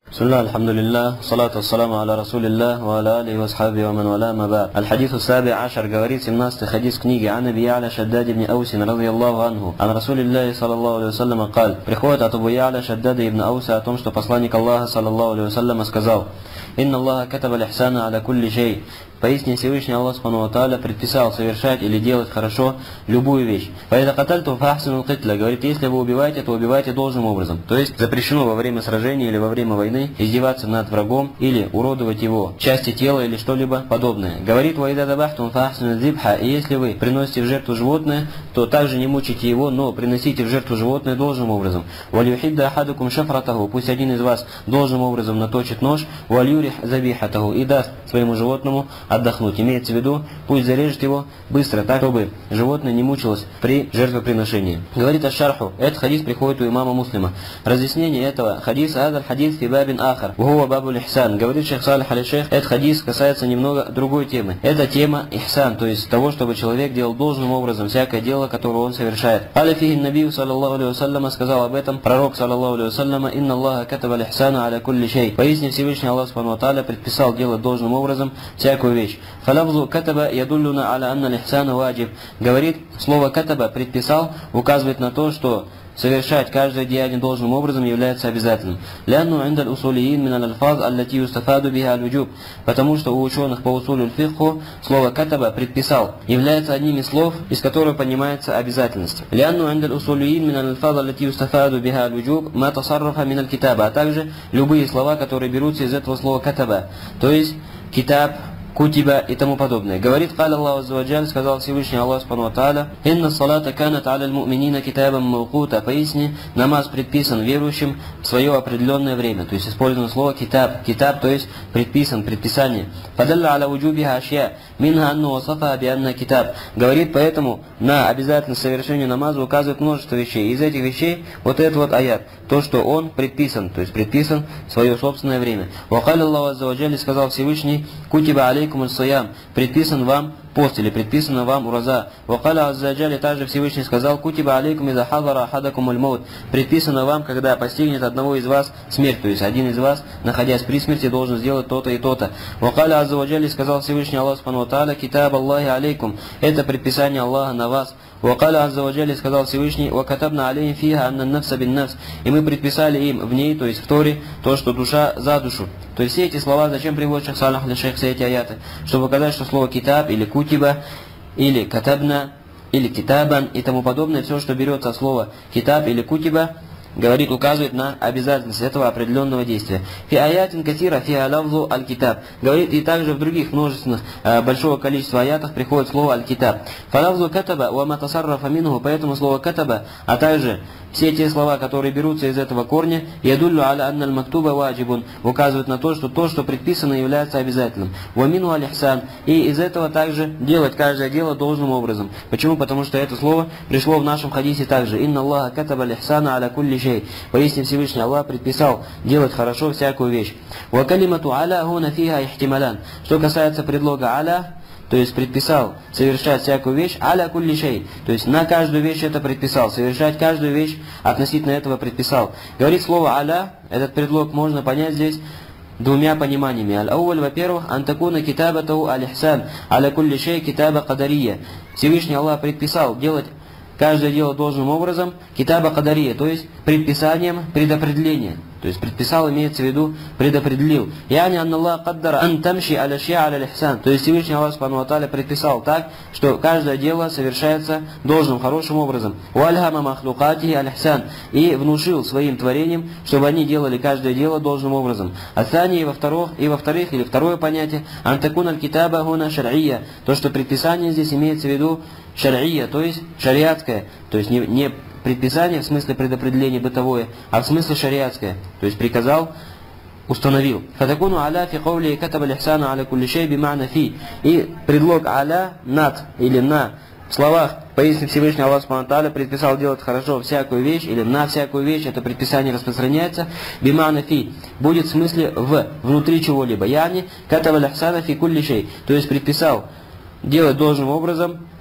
بسم الله الحمد لله الصلاة والسلام على رسول الله وعلى آله وأصحابه ومن والاه ما بعد. الحديث السابع عشر говорит 17 حديث книги عن أبي يعلى شداد بن أوس رضي الله عنه عن رسول الله صلى الله عليه وسلم قال. Приходит от Абу Я'ля Шаддада ибн Ауса о том, что посланник Аллаха саллаллаху алейхи вассаляма сказал: «Инна Аллаха катаба лихсана аля кулли шей». Поистине Всевышний Аллах Субхану ва Тааля предписал совершать или делать хорошо любую вещь. «Фаида катальту фахсину китля», говорит, если вы убиваете, то убивайте должным образом. То есть запрещено во время сражения или во время войны издеваться над врагом или уродовать его части тела или что-либо подобное. Говорит: «Ваида дабахтум фахсину дзибха», и если вы приносите в жертву животное, то также не мучите его, но приносите в жертву животное должным образом. «Валюхидда ахадукум шафратаху», пусть один из вас должным образом наточит нож, «валюрих забихатаху», и даст своему животному отдохнуть. Имеется в виду, пусть зарежет его быстро, так, чтобы животное не мучилось при жертвоприношении. Говорит аш-шарху, этот хадис приходит у имама Муслима. Разъяснение этого хадиса: «Адар хадис фи бабин ахар, вхуа бабу лихсан». Говорит шейх Салих аль-Шейх, этот хадис касается немного другой темы. Это тема ихсан, то есть того, чтобы человек делал должным образом всякое дело, которое он совершает. Аля-фихи набию саллаллаху алейхи вассаляма, сказал об этом пророк саллаллаху алейхи вассаляма: «Инна Аллаха катаба лихсана аля кулли шей». Поистине Всевышний Аллах Субхану ва Тааля предписал делать должным образом всякую вещь. «Фалавзу катаба ядуллюна аля анна лихсана ваджиб». Говорит, слово катаба предписал указывает на то, что совершать каждое деяние должным образом является обязательным. «Лянну индаль усулиин миналь альфаз аллати юстафаду биха аль-вуджуб», потому что у ученых по усулю фикху слово катаба предписал является одним из слов, из которых понимается обязательность. «Лянну индаль усулиин миналь альфаз аллати юстафаду биха аль-вуджуб ма тасаррафа миналь китаба», а также любые слова, которые берутся из этого слова катаба, то есть китаб, кутиба и тому подобное. Говорит: «Каля Аллаху азза ва джаль», сказал Всевышний Аллах Субхану ва Тааля: «Инна салата канат аля аль-му'минина китабам мавкута». Поистине намаз предписан верующим в свое определенное время. То есть использовано слово китаб. Китаб, то есть предписан, предписание. «Фадалла аля вуджубиха ашья минха анну васафа би анна китаб». Говорит, поэтому на обязательность совершения намаза указывает множество вещей. Из этих вещей вот этот вот аят, то, что он предписан, то есть предписан в свое собственное время. «Ва каля Аллаху азза ва джаль», сказал Всевышний: «Кутиба алейкум аль-сиям», предписан вам пост или предписано вам ураза. «Вакаля аззаджали», также Всевышний сказал: «Кутиба алейкум иза хадара ахадакум аль-маут», предписано вам, когда постигнет одного из вас смерть, то есть один из вас, находясь при смерти, должен сделать то-то и то-то. «Вакаля аззаджали», сказал Всевышний Аллах Субхану ва Тааля: «Китаб Аллахи алейкум», это предписание Аллаха на вас. «Вакаля аззаджали», сказал Всевышний: «Вакатабна алейхим фиха анна нафса бин нафс», и мы предписали им в ней, то есть в Торе, то, что душа за душу. То есть все эти слова, зачем приводит шейх Салих аль-Шейх все эти аяты? Чтобы показать, что слово китаб или кутиба, или катабна, или китабан и тому подобное, все, что берется от слова китаб или кутиба, говорит, указывает на обязательность этого определенного действия. «Фи аятин катира фи алавзу аль-китаб», говорит, и также в других множественных большого количества аятах приходит слово аль-китаб. «Фалавзу катаба ва ма тасаррафа минху», поэтому слово катаба, а также все те слова, которые берутся из этого корня, ядуллю аля анна аль-мактуба ваджибун, указывают на то, что предписано, является обязательным. «Ва мину аль-ихсан», и из этого также делать каждое дело должным образом. Почему? Потому что это слово пришло в нашем хадисе также: «Инна Аллаха катаба аль-ихсана аля кулли шей». Поистине Всевышний Аллах предписал делать хорошо всякую вещь. «Ва калимату аля хуна фиха ихтималян». Что касается предлога аля, то есть предписал совершать всякую вещь, аля кулли шей, то есть на каждую вещь это предписал, совершать каждую вещь относительно этого предписал. Говорит слово аля, этот предлог можно понять здесь двумя пониманиями. Аль-ауль, во-первых, антакуна китабатау аль-ихсан, аля кулли шей китаба кадария. Всевышний Аллах предписал делать каждое дело должным образом, китаба кадария, то есть предписанием предопределения. То есть предписал, имеется в виду, предопределил. «Яни анна Аллах каддара ан тамши аля шия аля лихсан». То есть Всевышний Аллах Субхану ва Тааля предписал так, что каждое дело совершается должным, хорошим образом. «Вальхама махлукатихи аль-ихсан», и внушил своим творениям, чтобы они делали каждое дело должным образом. «Аттани», и во-вторых, или второе понятие, «антакун аль-китаба хуна шар'ия», то, что предписание здесь имеется в виду шар'ия, то есть шариатское, то есть не предписание в смысле предопределения бытовое, а в смысле шариатское, то есть приказал, установил. «Фатакуну аля фи кавли катаба лихсана аля кулли шей бимана фи». И предлог аля, над или на, в словах: «Поистине Всевышний Аллах Субхану ва Тааля предписал делать хорошо всякую вещь», или на всякую вещь, это предписание распространяется, бимана фи, будет в смысле внутри чего-либо. Яни катаба лихсана фи кулли шей, то есть предписал делать должным образом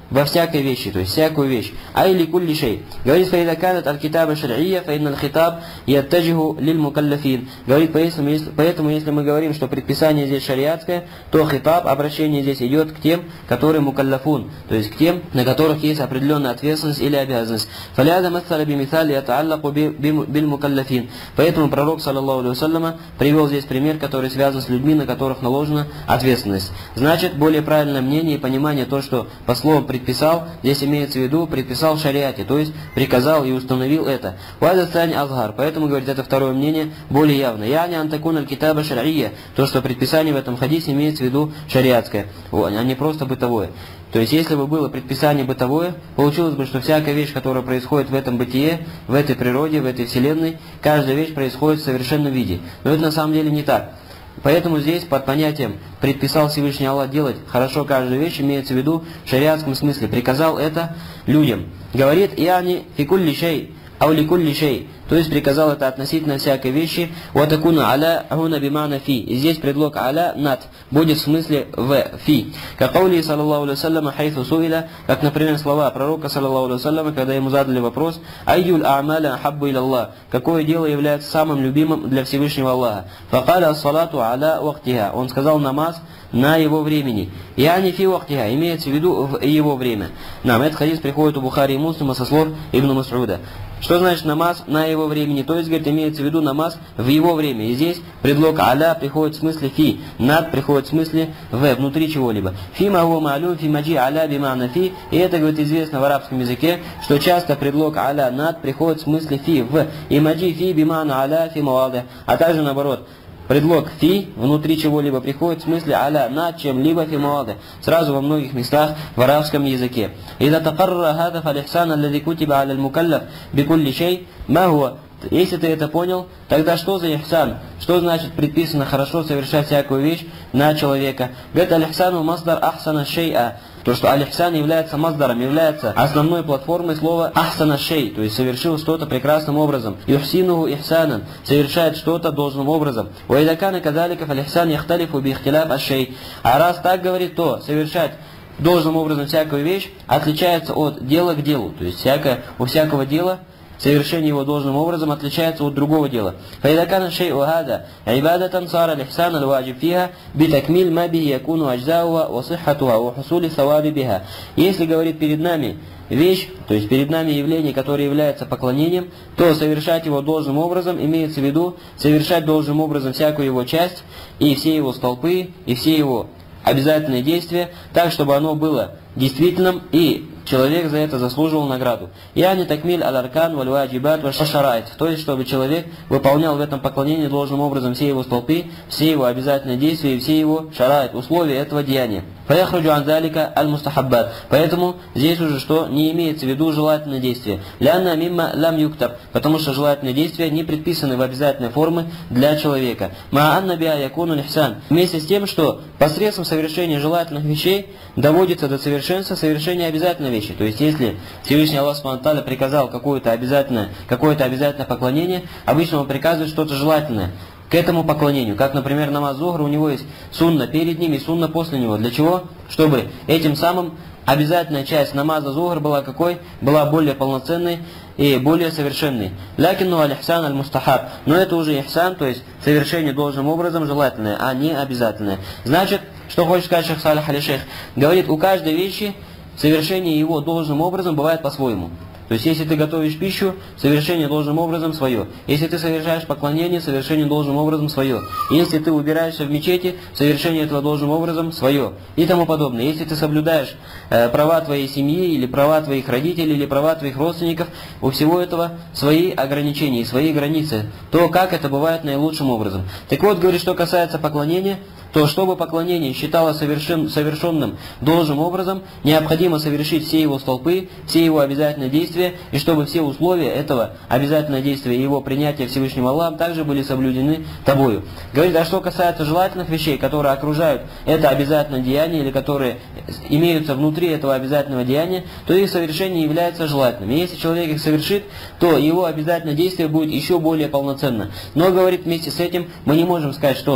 во всякой вещи, то есть всякую вещь. Айли кулли шей. Говорит, фаида канат аль-китаба шар'ия, фаинна аль-хитаб яттаджиху лиль мукаллафин. Говорит, поэтому, если мы говорим, что предписание здесь шариатское, то хитаб, обращение здесь идет к тем, которые мукаллафун, то есть к тем, на которых есть определенная ответственность или обязанность. Фаляда матталя бимитали ятааллаку биль мукаллафин. Поэтому пророк, саллаллаху алейхи вассаляма, привел здесь пример, который связан с людьми, на которых наложена ответственность. Значит, более правильное мнение и понимание то, что по словам предписал, здесь имеется в виду предписал в шариате, то есть приказал и установил это. Вадастань азгар, поэтому, говорит, это второе мнение более явно. Яни антакун аль-китаба шар'ия, то, что предписание в этом хадисе имеется в виду шариатское, а не просто бытовое. То есть, если бы было предписание бытовое, получилось бы, что всякая вещь, которая происходит в этом бытие, в этой природе, в этой вселенной, каждая вещь происходит в совершенном виде. Но это на самом деле не так. Поэтому здесь под понятием «предписал Всевышний Аллах делать хорошо каждую вещь» имеется в виду в шариатском смысле. Приказал это людям. Говорит «Яни фикулли шей». Ауликулли шей, то есть приказал это относительно всякой вещи. Ватакуна аля хуна бимана фи. И здесь предлог аля над будет в смысле в фи. Как каули саллаллаху алейхи вассаляма хайфу суиля, как, например, слова пророка саллаллаху алейхи вассаляма, когда ему задали вопрос: айюль а'маля хаббу иля Аллах, какое дело является самым любимым для Всевышнего Аллаха? Факаля ас-салату аля вахтиха. Он сказал намаз на его времени. Яни фи вахтиха, имеется в виду в его время. Нам этот хадис приходит у Бухари и Муслима со слов Ибн Мас'уда. Что значит намаз на его времени? То есть, говорит, имеется в виду намаз в его время. И здесь предлог аля приходит в смысле фи, над приходит в смысле в, внутри чего-либо. Фи магу ма'люм фи маджи аля бимана фи. И это, говорит, известно в арабском языке, что часто предлог аля над приходит в смысле фи, в. И маджи фи бимана аля фи маваде. А также наоборот. Предлог фи внутри чего-либо приходит в смысле аля над чем-либо фи маваде. Сразу во многих местах в арабском языке. Ида такарра хада фалихсан аллади кутиба аля аль-мукаллаф бикулли шей ма хуа. Если ты это понял, тогда что за ихсан? Что значит предписано хорошо совершать всякую вещь на человека? Говорит, аль-ихсану масдар ахсана шей'a. То, что аль-ихсан является маздаром, является основной платформой слова ахсана шей, то есть совершил что-то прекрасным образом. Юхсинуху ихсанан, совершает что-то должным образом. Уайдакана кадалика фалихсан яхталифу би ихтиляф аш-шей. А раз так говорит, то совершать должным образом всякую вещь отличается от дела к делу. То есть у всякого дела совершение его должным образом отличается от другого дела. فإذا شيء هذا عبادة صار الإحسان الواجب فيها بتكميل ما به يكون أجزاؤها وصحتها وحصول الثواب بها. Если, говорит, перед нами вещь, то есть перед нами явление, которое является поклонением, то совершать его должным образом имеется в виду совершать должным образом всякую его часть и все его столпы и все его обязательные действия, так, чтобы оно было действительным и человек за это заслуживал награду. Яни такмиль аль-аркан валь-ваджибат ва-шарайт. То есть, чтобы человек выполнял в этом поклонении должным образом все его столпы, все его обязательные действия и все его шарайт, условия этого деяния. Фаяхруджу ан-залика аль-мустахаббат. Поэтому здесь уже что не имеется в виду желательное действие. Лянна мимма лам юктаб. Потому что желательные действия не предписаны в обязательной форме для человека. Ма'анна биа якуну лихсан. Вместе с тем, что посредством совершения желательных вещей доводится до совершенства совершение обязательной вещи. То есть, если Всевышний Аллах Субхану ва Тааля приказал какое-то обязательное поклонение, обычно он приказывает что-то желательное к этому поклонению. Как, например, намаз зухр, у него есть сунна перед ним и сунна после него. Для чего? Чтобы этим самым обязательная часть намаза зухр была какой? Была более полноценной и более совершенной. Лякинну аль-ихсан аль-мустахаб. Но это уже ихсан, то есть совершение должным образом желательное, а не обязательное. Значит, что хочет сказать шейх Салих аль-Шейх? Говорит, у каждой вещи совершение его должным образом бывает по-своему. То есть, если ты готовишь пищу, совершение должным образом свое. Если ты совершаешь поклонение, совершение должным образом свое. Если ты убираешься в мечети, совершение этого должным образом свое. И тому подобное. Если ты соблюдаешь права твоей семьи, или права твоих родителей, или права твоих родственников, у всего этого свои ограничения, свои границы. То, как это бывает наилучшим образом. Так вот, говорит, что касается поклонения, то чтобы поклонение считалось совершенным должным образом, необходимо совершить все его столпы, все его обязательные действия, и чтобы все условия этого обязательного действия и его принятия Всевышним Аллахом также были соблюдены тобою. Говорит, а что касается желательных вещей, которые окружают это обязательное деяние, или которые имеются внутри этого обязательного деяния, то их совершение является желательным. И если человек их совершит, то его обязательное действие будет еще более полноценно. Но, говорит, вместе с этим мы не можем сказать, что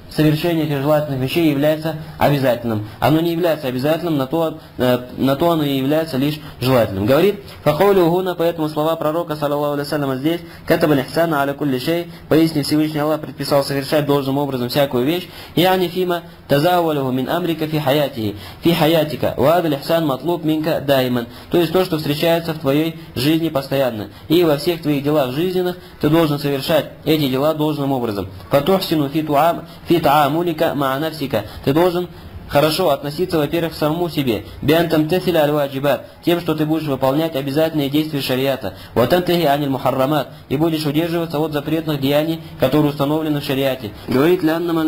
совершение этих желательных вещей является обязательным. Оно не является обязательным, на то оно и является лишь желательным. Говорит, факаули угуна, поэтому слова пророка, саллаллаху алейхи вассалям, здесь, катабаль ихсана аля кулли шей, поясни Всевышний Аллах предписал совершать должным образом всякую вещь, яни фима тазавалюху мин амрика фи хаятика, вадаль ихсан матлуб минка дайман, то есть то, что встречается в твоей жизни постоянно. И во всех твоих делах жизненных ты должен совершать эти дела должным образом. Фатухсину фи таамулика ма нафсика, ты должен хорошо относиться, во-первых, к самому себе, биантам тефиля аль-ваджибат, тем, что ты будешь выполнять обязательные действия шариата, ватантахи аниль мухаррамат, и будешь удерживаться от запретных деяний, которые установлены в шариате. Говорит,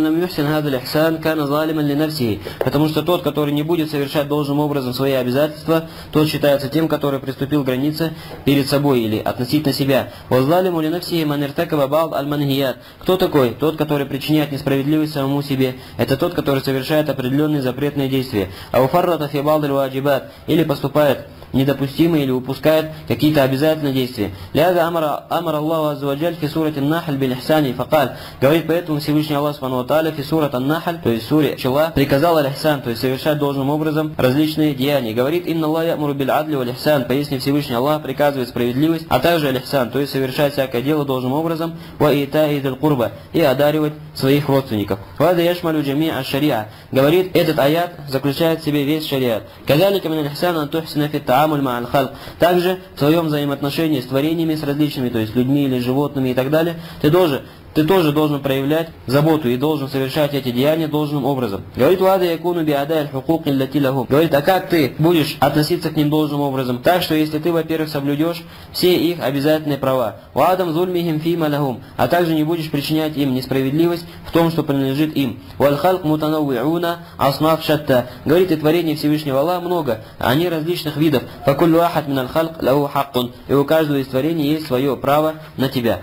потому что тот, который не будет совершать должным образом свои обязательства, тот считается тем, который приступил к границе перед собой или относительно себя. Кто такой? Тот, который причиняет несправедливость самому себе. Это тот, который совершает определенные запретные действия. Или поступает недопустимые или упускает какие-то обязательные действия. Говорит, поэтому Всевышний Аллах Субхану ва Тааля фи сурат ан-Нахль, то есть суре Пчела, приказал аль-Ихсан, то есть совершать должным образом различные деяния. Говорит, инна Аллах ямуру биль адли валь ихсан, поясни, Всевышний Аллах приказывает справедливость, а также аль-Ихсан, то есть совершать всякое дело должным образом, ва итаи дил курба, и одаривать своих родственников. Вада яшмалю джами аш-шариа. Говорит, этот аят заключает в себе весь шариат. Казалика мин аль-Ихсан ан тухсина фи таамуль ма аль-халк. Также в своем взаимоотношении с творениями, с различными, то есть людьми или животными и так далее, ты тоже должен проявлять заботу и должен совершать эти деяния должным образом. Говорит, говорит, а как ты будешь относиться к ним должным образом? Так что если ты, во-первых, соблюдешь все их обязательные права, а также не будешь причинять им несправедливость в том, что принадлежит им. Говорит, и творение Всевышнего Аллаха много, они различных видов. И у каждого из творений есть свое право на тебя.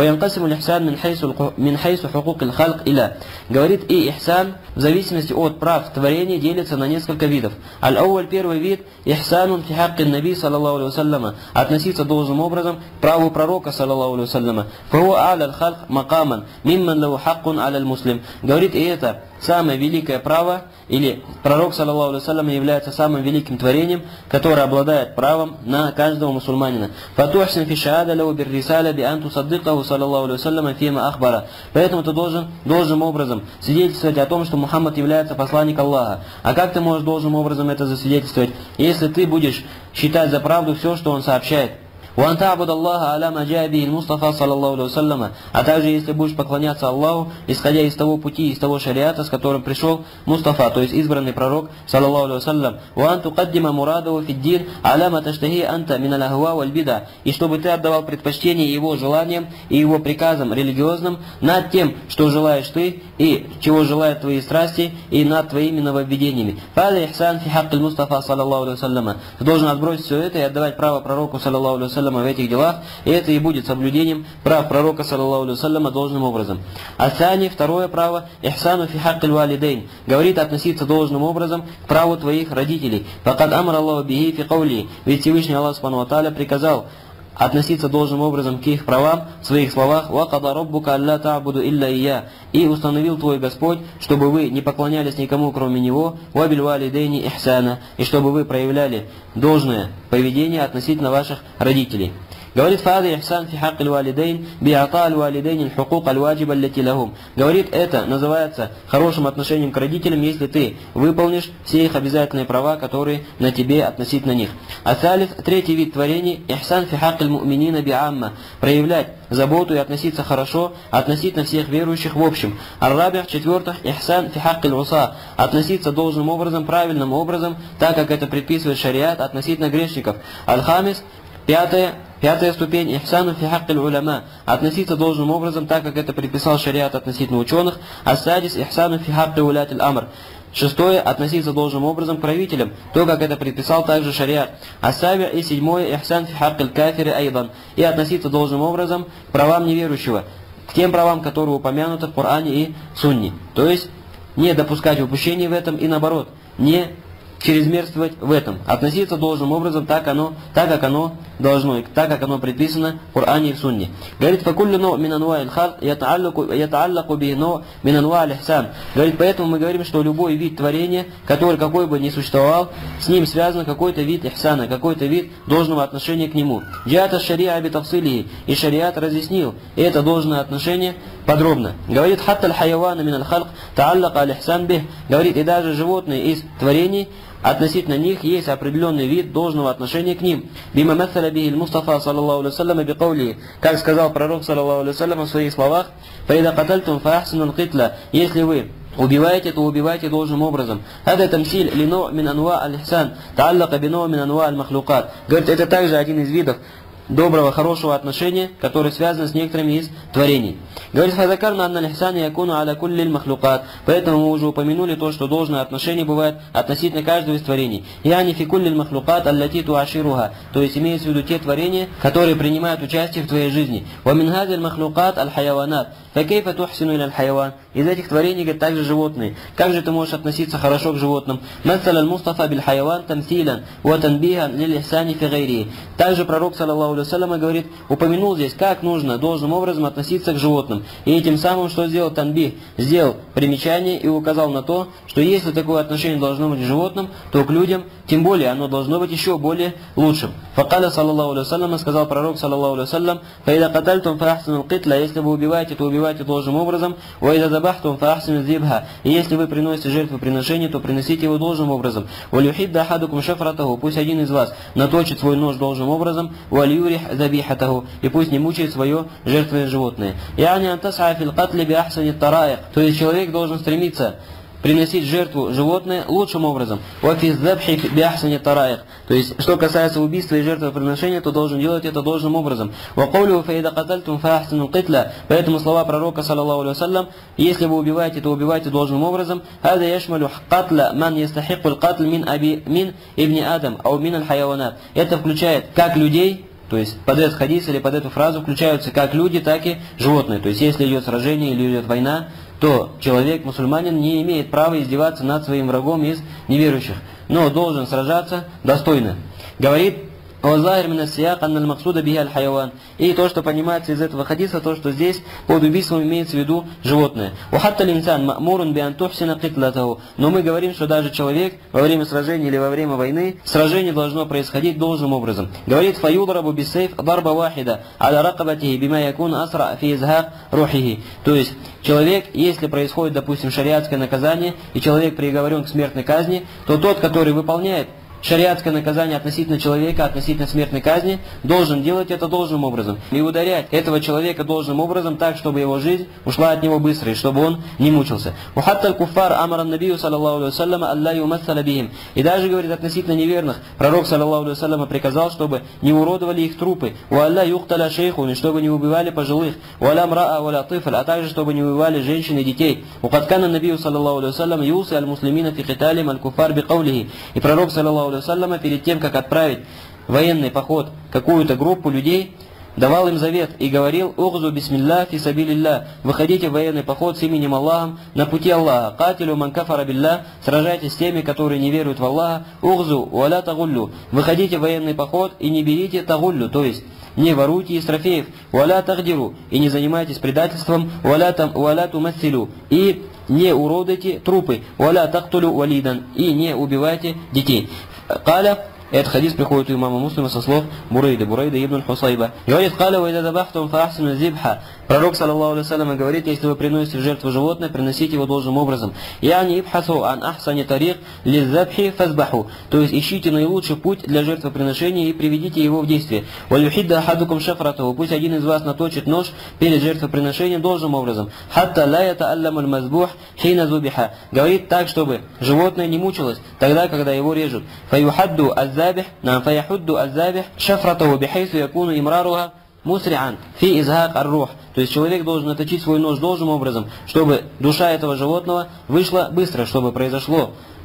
Говорит, и ихсан в зависимости от прав творения делится на несколько видов. Аль-Ауаль, первый вид, ихсанун фи хаккин наби, саллаллаху алейхи вассаляма, относиться должным образом к праву пророка, саллаллаху алейхи вассаляма. Фаху а'ля аль-халк макаман, мимман лау хаккун аля аль-муслим. Говорит, и это самое великое право, или пророк, саллаллаху алейхи вассалям, является самым великим творением, которое обладает правом на каждого мусульманина. Фатухсин фи шаада лау биррисаля би анту саддикаху, саллаллаху алейхи вассалям, фима ахбара. Поэтому ты должен должным образом свидетельствовать о том, что Мухаммад является посланник Аллаха. А как ты можешь должным образом это засвидетельствовать, если ты будешь считать за правду все, что он сообщает? А также, если будешь поклоняться Аллаху, исходя из того пути, из того шариата, с которым пришел Мустафа, то есть избранный пророк, саллаллаху алейхи вассалям, и чтобы ты отдавал предпочтение его желаниям и его приказам религиозным над тем, что желаешь ты и чего желают твои страсти, и над твоими нововведениями. Ты должен отбросить все это и отдавать право пророку, саллаллаху алейхи вассалям, в этих делах, и это и будет соблюдением прав пророка, саллаллаху алейхи вассаляма, должным образом. Асани, второе право, ихсану фи хаккиль валидейн, говорит относиться должным образом к праву твоих родителей. Факад амар Аллаху бихи фи каули, ведь Всевышний Аллах Субхану ва Тааля приказал относиться должным образом к их правам в своих словах, «Вакада раббука алла та'буду илля ия», и установил твой Господь, чтобы вы не поклонялись никому, кроме Него, «Вабиль валидейни ихсана», и чтобы вы проявляли должное поведение относительно ваших родителей. Говорит, фади ихсан фи хаккиль валидейн би'ата аль-валидейн аль-хукук аль-ваджиба аллати лахум. Говорит, это называется хорошим отношением к родителям, если ты выполнишь все их обязательные права, которые на тебе относительно них. Асалиф, третий вид творений, ихсан фи хаккиль му'минина би'амма, проявлять заботу и относиться хорошо относительно всех верующих в общем. Ар-рабих, четвертых, ихсан фи хаккиль уса, относиться должным образом, правильным образом, так как это предписывает шариат относительно грешников. Аль-хамис, Пятая ступень, ихсану фи хаккиль уляма, относиться должным образом, так как это предписал шариат относительно ученых. Ас-садис, ихсану фи хаккиль улятиль амр. Шестое, относиться должным образом к правителям, то, как это предписал также шариат. Ас-саби, и седьмое, ихсан фи хаккиль кафири айдан, и относиться должным образом к правам неверующего, к тем правам, которые упомянуты в Коране и Сунне. То есть, не допускать упущений в этом и наоборот, не чрезмерствовать в этом. Относиться должным образом, так как оно должно, и так как оно предписано в Коране и в Сунне. Говорит, факуллю но мин анва'иль халк ятааллаку би но мин анва'иль ихсан. Говорит, поэтому мы говорим, что любой вид творения, который какой бы ни существовал, с ним связан какой-то вид ихсана, какой-то вид должного отношения к нему. Джата шариа би тавсилихи, и шариат разъяснил это должное отношение подробно. Говорит, хатта аль-хайявана мин аль-халк тааллака аль-ихсан бих. Говорит, и даже животные из творений, относительно них есть определенный вид должного отношения к ним. Бима масаля бихи аль-Мустафа саллаллаху алейхи вассалям би каули, как сказал пророк саллаллаху алейхи вассалям в своих словах: «Фаида катальтум фаахсину аль-китла», если вы убиваете, то убивайте должным образом. Хада тамсиль лино мин анва аль-ихсан тааллака бино мин анва аль-махлукат. Говорит, это также один из видов доброго, хорошего отношения, который связан с некоторыми из творений. Говорит, фазакарна анна аль-ихсан якуну аля кулли аль-махлукат. Поэтому мы уже упомянули то, что должное отношение бывает относительно каждого из творений. Яни фи кулли аль-махлукат аллати туашируха. То есть имеется в виду те творения, которые принимают участие в твоей жизни. Ва мин хази аль-махлукат аль-хайяванат. Факейфа тухсину иля аль-хайяван. Из этих творений, говорит, также животные. Как же ты можешь относиться хорошо к животным? Масал аль-Мустафа биль-хайяван тамсилан ва танбихан лиль-ихсани фи гайри. Также пророк саллаллаху алейхи вассалям говорит, упомянул здесь, как нужно должным образом относиться к животным. И этим самым, что сделал танбих, сделал примечание и указал на то, что если такое отношение должно быть к животным, то к людям, тем более, оно должно быть еще более лучшим. Факаля саллаллаху алейхи вассалям, сказал пророк саллаллаху алейхи вассалям: «Фаида катальтум фаахсину аль-китла», если вы убиваете, то убивайте должным образом. «Ва ида забахтум фаахсину зибха», и если вы приносите жертвоприношение, то приносите его должным образом. «Валюхидда ахадукум шафратаху», пусть один из вас наточит свой нож должным образом. «Валюрих забихатаху», и пусть не мучает свое жертвенное животное. «Яни антас'a фил катли би ахсани тараик», то есть человек должен стремиться приносить жертву животное лучшим образом. «Вафиз забхи би ахсани тараик», то есть, что касается убийства и жертвоприношения, то должен делать это должным образом. «Вакаулю фаида катальтум фаахсину китла», поэтому слова пророка саллаллаху алейхи вассалям: если вы убиваете, то убивайте должным образом. «Хада яшмалю катла ман ястахику аль-катл мин ибни адам, ау мин аль-хайяванат». Это включает как людей, то есть под этот хадис или под эту фразу включаются как люди, так и животные. То есть если идет сражение или идет война, то человек, мусульманин, не имеет права издеваться над своим врагом из неверующих, но должен сражаться достойно. Говорит и то, что понимается из этого хадиса, то, что здесь под убийством имеется в виду животное. Но мы говорим, что даже человек во время сражения или во время войны, сражение должно происходить должным образом. Говорит, то есть человек, если происходит, допустим, шариатское наказание, и человек приговорен к смертной казни, то тот, который выполняет шариатское наказание относительно человека, относительно смертной казни, должен делать это должным образом. И ударять этого человека должным образом так, чтобы его жизнь ушла от него быстро, и чтобы он не мучился. И даже, говорит, относительно неверных, пророк, саллаллаху алейхи вассалям, приказал, чтобы не уродовали их трупы, и чтобы не убивали пожилых, а также, чтобы не убивали женщин и детей. И пророк, саллаллаху перед тем, как отправить военный поход какую-то группу людей, давал им завет и говорил: «Угзу бисмилля фи сабилилля», выходите в военный поход с именем Аллахом на пути Аллаха. «Катилю ман кафара билля», сражайтесь с теми, которые не веруют в Аллаха. «Угзу валя тагуллю», выходите в военный поход и не берите тагуллю, то есть не воруйте из трофеев. «Валя тагдиру», и не занимайтесь предательством. «Валя тумассилю», и не уродуйте трупы. «Валя тактулю валидан», и не убивайте детей. Каля, этот хадис приходит у имама Муслима со слов Бурейда ибн Хусайба. Говорит: «Каля ва ида забахтум фаахсину зибха». Пророк, саллаллаху алейхи вассалям, говорит: если вы приносите в жертву животное, приносите его должным образом. «Яни ибхасу ан ахсани тарик лиззабхи фазбаху», то есть ищите наилучший путь для жертвоприношения и приведите его в действие. «Валюхидда ахадукум шафратаху», пусть один из вас наточит нож перед жертвоприношением должным образом. «Хатта ла ятаалламу аль-мазбух хина зубиха», говорит так, чтобы животное не мучилось тогда, когда его режут. «Фаюхадду аззабих шафратаху бихайсу якуну имраруха мусриан фи изхак ар-рух», то есть человек должен наточить свой нож должным образом, чтобы душа этого животного вышла быстро, чтобы произошло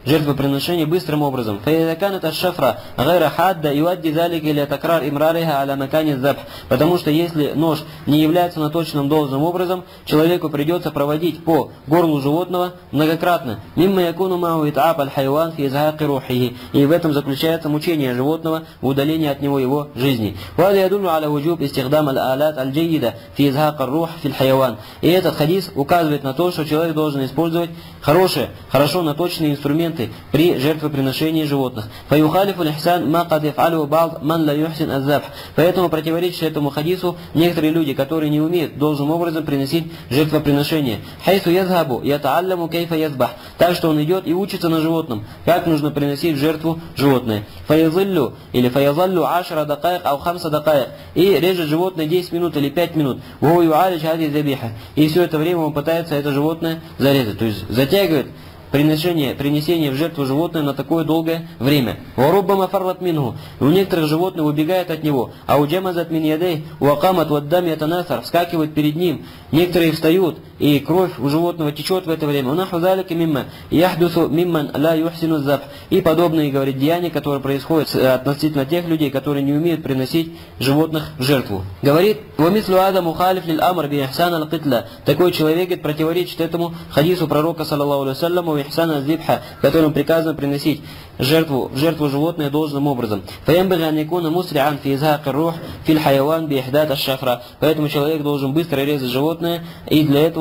жертвоприношение быстрым образом. فإذا كانت الشفرة غير حادة يؤدي ذلك إلى تكرار إمرارها على مكان الذبح. Потому что если нож не является наточенным должным образом, человеку придется проводить по горлу животного многократно. مما يكون معه إتعاب الحيوان في إزهاق روحه. И в этом заключается мучение животного в удалении от него его жизни. وهذا يدل على وجوب استخدام الآلات الجيدة في إزهاق الروح في الحيوان. И этот хадис указывает на то, что человек должен использовать хорошо наточенные инструменты при жертвоприношении животных. فيخالف الإحسان ما قد يفعله بعض من لا يحسن الذبح. Поэтому противоречит этому хадису некоторые люди, которые не умеют должным образом приносить жертвоприношение. حيث يذهب يتعلم كيف يذبح. Так что он идет и учится на животном, как нужно приносить в жертву животное. فيظل 10 دقائق أو 5 دقائق. И режет животное 10 минут или 5 минут. وهو يعالج هذه الذبيحة. И все это время он пытается это животное зарезать. То есть затягивает принесение в жертву животное на такое долгое время. وَرُبَّمَا فَرَّتْ مِنْهُ. У некоторых животных убегает от него. А уджамазат мин ядей уакамат ваддам ятанасар. Вскакивают перед ним. Некоторые встают, и кровь у животного течет в это время. «Унаху залика мимма яхдусу мимман ла юхсину забх». И подобные, говорит, деяния, которые происходят относительно тех людей, которые не умеют приносить животных в жертву. Говорит: «Вамислу ада мухалиф лил амр би ихсан ал китла». Такой человек противоречит этому хадису пророка, саллаллаху алейхи ва салляму, ихсан ал зибха, которым приказано приносить жертву животное должным образом. «Фаямбага ан якуна мусриан фи изхак рух фил хайван би ихдат аш-шафра». Поэтому человек должен быстро резать животное, и для этого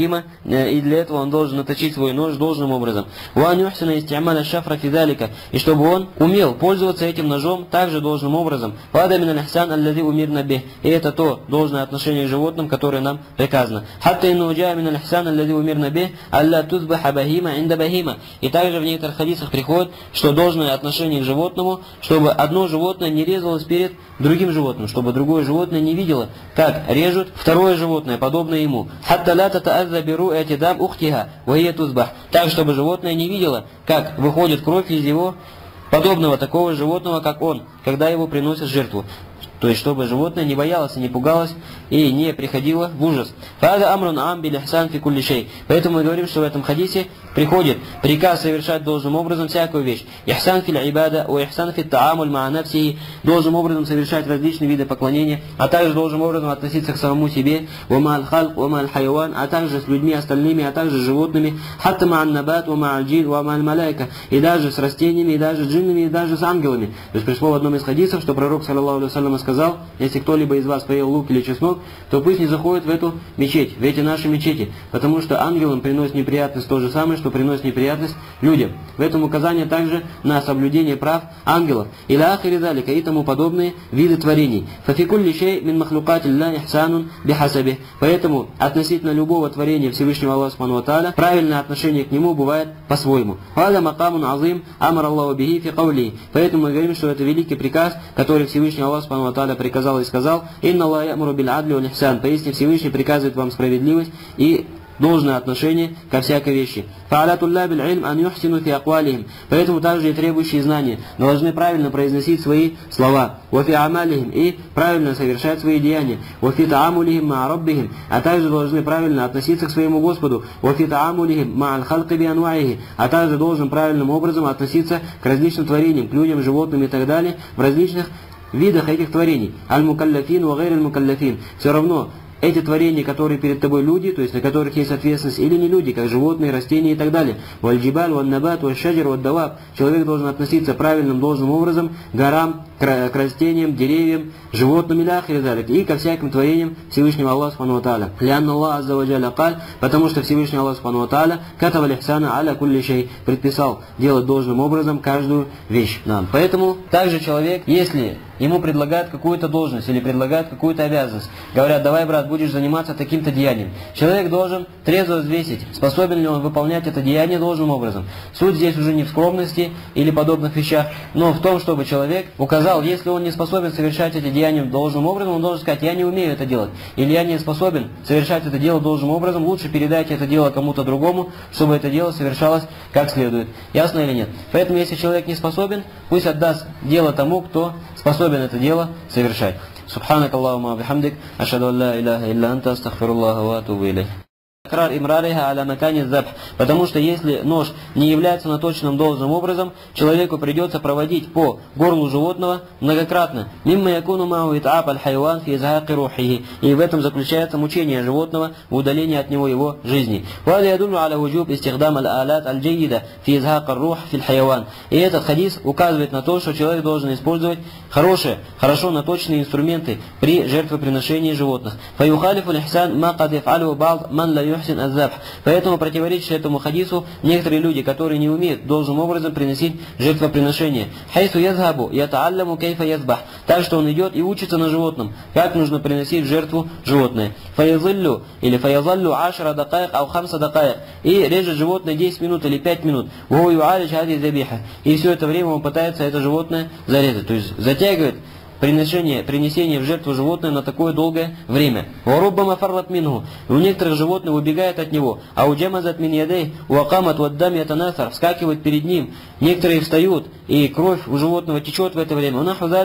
он должен наточить свой нож должным образом. «Ван юхсина исти'маля аш-шафра фи залика». И чтобы он умел пользоваться этим ножом также должным образом. «Вада мин аль-ихсан аллази умирна бих». И это то должное отношение к животным, которое нам приказано. «Хатта инну джаа мин аль-ихсан аллази умирна бих алла тузбаха бахима инда бахима». И также в некоторых хадисах приходит, что должное отношение к животному, чтобы одно животное не резалось перед другим животным, чтобы другое животное не видело, как режут второе животное, подобное ему. «Хатта ла татаазза биру этидам ухтиха вахия тузбах». Так, чтобы животное не видело, как выходит кровь из его подобного такого животного, как он, когда его приносят в жертву. То есть, чтобы животное не боялось и не пугалось и не приходило в ужас. Поэтому мы говорим, что в этом хадисе приходит приказ совершать должным образом всякую вещь. Ихсан фил ибада, о ихсан фил таамуль ма нафсихи, должным образом совершать различные виды поклонения, а также должным образом относиться к самому себе, ума аль-халк, ума аль-хайван, а также с людьми остальными, а также с животными, хатта ма аль-набат, ума аль-джин, ума аль-малайка, и даже с растениями, и даже с джиннами, и даже с ангелами. То есть пришло в одном из хадисов, что пророк, саллаллаху алейхи ва саллям, сказал: если кто-либо из вас поел лук или чеснок, то пусть не заходит в эту мечеть, в эти наши мечети, потому что ангелам приносит неприятность то же самое, что приносит неприятность людям. В этом указание также на соблюдение прав ангелов. Иля ахири залика, и тому подобные виды творений. Фафикулли шей мин махлукати ла ихсанун бихасаби. Поэтому относительно любого творения Всевышнего Аллаха субхану ва тааля правильное отношение к нему бывает по-своему. Вада макамун азим амар Аллаху бихи фи каули. Поэтому мы говорим, что это великий приказ, который Всевышний Аллах субхану ва тааля приказал и сказал: «Инна Аллах ямуру биль адли валь ихсан». Поистине Всевышний приказывает вам справедливость и должное отношение ко всякой вещи. Поэтому также и требующие знания должны правильно произносить свои слова. И правильно совершать свои деяния. А также должны правильно относиться к своему Господу. А также должен правильным образом относиться к различным творениям, к людям, животным и так далее, в различных видах этих творений. Аль-мукалляфин ва гайр аль-мукалляфин. Все равно эти творения, которые перед тобой люди, то есть на которых есть ответственность, или не люди, как животные, растения и так далее. Валь-джибаль, валь-набат, валь-шаджар, валь-даваб. Человек должен относиться правильным, должным образом к горам, к растениям, деревьям, животным и ко всяким творениям Всевышнего Аллаха субхану ва тааля. Лианна Аллах азза ва джалля каль, потому что Всевышний Аллах субхану ва тааля катава лихсана аля кулли шей, предписал делать должным образом каждую вещь. Поэтому также человек, если ему предлагают какую-то должность или предлагают какую-то обязанность, говорят: давай, брат, будешь заниматься таким-то деянием. Человек должен трезво взвесить, способен ли он выполнять это деяние должным образом. Суть здесь уже не в скромности или подобных вещах, но в том, чтобы человек указал, если он не способен совершать эти деяния должным образом, он должен сказать: я не умею это делать, или я не способен совершать это дело должным образом, лучше передайте это дело кому-то другому, чтобы это дело совершалось как следует. Ясно или нет? Поэтому, если человек не способен, пусть отдаст дело тому, кто способен это дело совершать. Субханак Аллахумма бихамдик, ашхаду ан ла иляха илля анта, астагфируллаха ва атубу илейх. Потому что если нож не является наточенным должным образом, человеку придется проводить по горлу животного многократно. И в этом заключается мучение животного в удалении от него его жизни. И этот хадис указывает на то, что человек должен использовать хорошо наточенные инструменты при жертвоприношении животных. Поэтому противоречит этому хадису некоторые люди, которые не умеют должным образом приносить жертвоприношение. Так что он идет и учится на животном, как нужно приносить в жертву животное. И режет животное 10 минут или 5 минут. И все это время он пытается это животное зарезать, то есть затягивает принесение в жертву животное на такое долгое время. У некоторых животных убегает от него, а у джамазат мин ядей, уакамат ваддам ятанасар, вскакивают перед ним, некоторые встают, и кровь у животного течет в это время.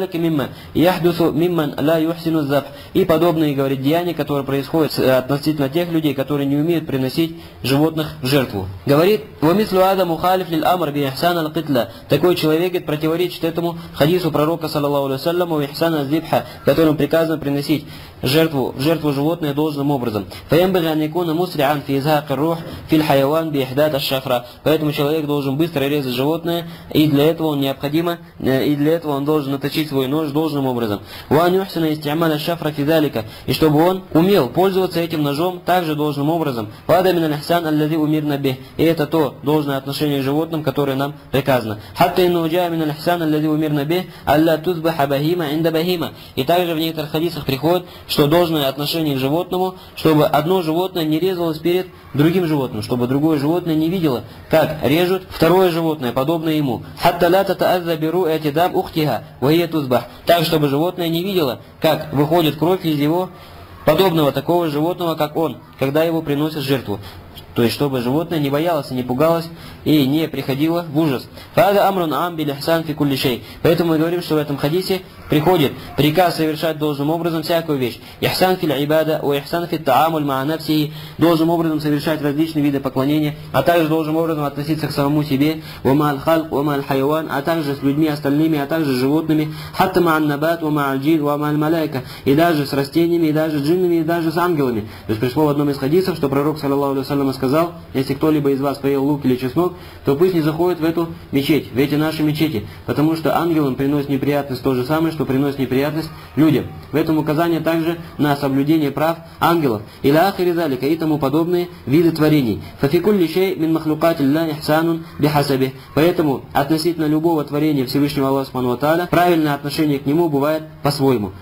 И подобные, говорит, деяния, которые происходят относительно тех людей, которые не умеют приносить животных в жертву. Говорит, такой человек противоречит этому хадису пророка, саллаллаху алейхи ва саллям, которым приказано приносить жертву животное должным образом. Поэтому человек должен быстро резать животное, и для этого он должен наточить свой нож должным образом. И чтобы он умел пользоваться этим ножом также должным образом. И это то должное отношение к животным, которое нам приказано. И также в некоторых хадисах приходит, что должное отношение к животному, чтобы одно животное не резалось перед другим животным, чтобы другое животное не видело, как режут второе животное, подобное ему. Так, чтобы животное не видело, как выходит кровь из его подобного такого животного, как он, когда его приносят в жертву. То есть, чтобы животное не боялось и не пугалось и не приходило в ужас. Поэтому мы говорим, что в этом хадисе приходит приказ совершать должным образом всякую вещь. Должным образом совершать различные виды поклонения, а также должным образом относиться к самому себе, а также с людьми остальными, а также с животными, и даже с растениями, и даже с джиннами, и даже с ангелами. То есть пришло в одном из хадисов, что пророк, саллаллаху алейхи ва саллям, сказал, если кто-либо из вас поел лук или чеснок, то пусть не заходит в эту мечеть, в эти наши мечети, потому что ангелам приносит неприятность то же самое, что приносит неприятность людям. В этом указание также на соблюдение прав ангелов. И тому подобные виды творений. Поэтому относительно любого творения Всевышнего Аллаха Субхану ва Тааля правильное отношение к нему бывает по-своему.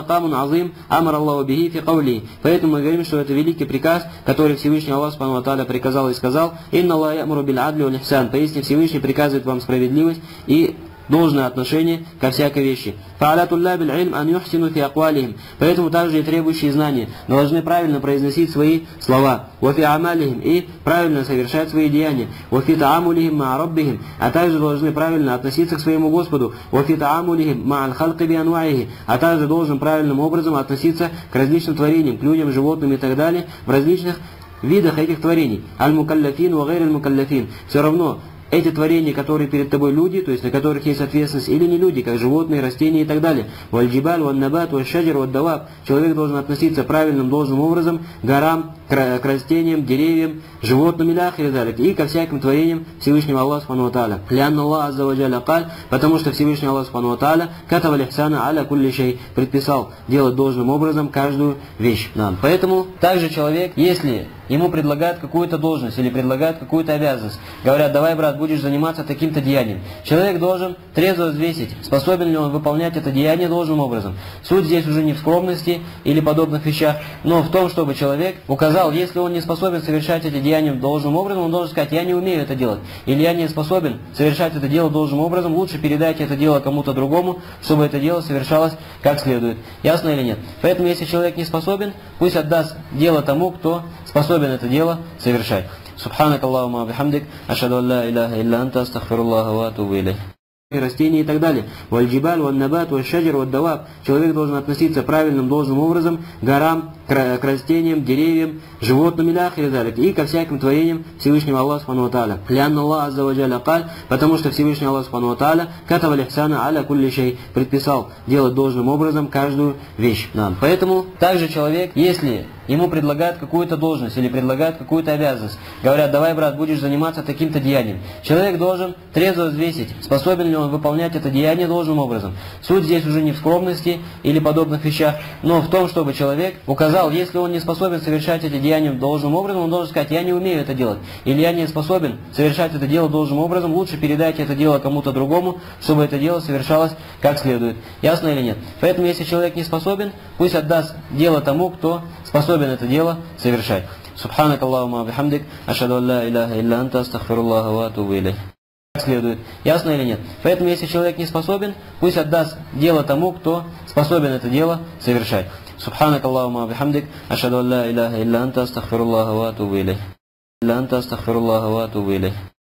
Поэтому мы говорим, что это великий приказ, который Всевышний Аллах Субхану ва Тааля приказал и сказал: «Инна Аллаха ямуру биль адли валь ихсан». Поистине Всевышний приказывает вам справедливость и должное отношение ко всякой вещи. Поэтому также и требующие знания должны правильно произносить свои слова, и правильно совершать свои деяния, а также должны правильно относиться к своему Господу, а также должен правильным образом относиться к различным творениям, к людям, животным и так далее, в различных видах этих творений. Аль-мукалляфин ва гайр аль-мукалляфин. Все равно эти творения, которые перед тобой люди, то есть на которых есть ответственность, или не люди, как животные, растения и так далее. Валь-джибаль, валь-набат, валь-шаджар, валь-даваб. Человек должен относиться правильным, должным образом к горам, к растениям, деревьям, животным и ко всяким творениям Всевышнего Аллаха Субхану ва Тааля. Лянна Аллах азза ва джалля каль, потому что Всевышний Аллах Субхану ва Тааля катава лихсана аля кулли шей, предписал делать должным образом каждую вещь. Поэтому также человек, если ему предлагают какую-то должность или предлагают какую-то обязанность, говорят: давай, брат, будешь заниматься таким-то деянием. Человек должен трезво взвесить, способен ли он выполнять это деяние должным образом. Суть здесь уже не в скромности или подобных вещах, но в том, чтобы человек указал, если он не способен совершать эти деяния должным образом, он должен сказать: я не умею это делать, или я не способен совершать это дело должным образом, лучше передайте это дело кому-то другому, чтобы это дело совершалось как следует. Ясно или нет? Поэтому, если человек не способен, пусть отдаст дело тому, кто способен это дело совершать. Субханак Аллахумма бихамдик, ашхаду ан ла иляха илля анта, астагфируллаха ва атубу илейх. Растения и так далее. Валь-джибаль, валь-набат, валь-шаджар, валь-даваб. Человек должен относиться правильным, должным образом к горам, к растениям, деревьям, животным и ко всяким творениям Всевышнего Аллаха Субхану ва Тааля. Лянна Аллах Азза ва Джалля каль, потому что Всевышний Аллах Субхану ва Тааля катава лихсана аля кулли шей, предписал делать должным образом каждую вещь. Да. Поэтому также человек, если ему предлагают какую-то должность или предлагают какую-то обязанность, говорят: давай, брат, будешь заниматься таким-то деянием. Человек должен трезво взвесить, способен ли он выполнять это деяние должным образом. Суть здесь уже не в скромности или подобных вещах, но в том, чтобы человек указал, если он не способен совершать эти деяния должным образом, он должен сказать: я не умею это делать, или я не способен совершать это дело должным образом, лучше передайте это дело кому-то другому, чтобы это дело совершалось как следует. Ясно или нет? Поэтому, если человек не способен, пусть отдаст дело тому, кто способен это дело совершать. Субханак Аллахума бихамдик, ашхаду ан ла иляха илля анта, астагфируллаха ва атубу илейх. Как следует. Ясно или нет? Поэтому, если человек не способен, пусть отдаст дело тому, кто способен это дело совершать. Субханак Аллахума бихамдик, ашхаду ан ла иляха илля анта, астагфируллаха ва атубу илейх.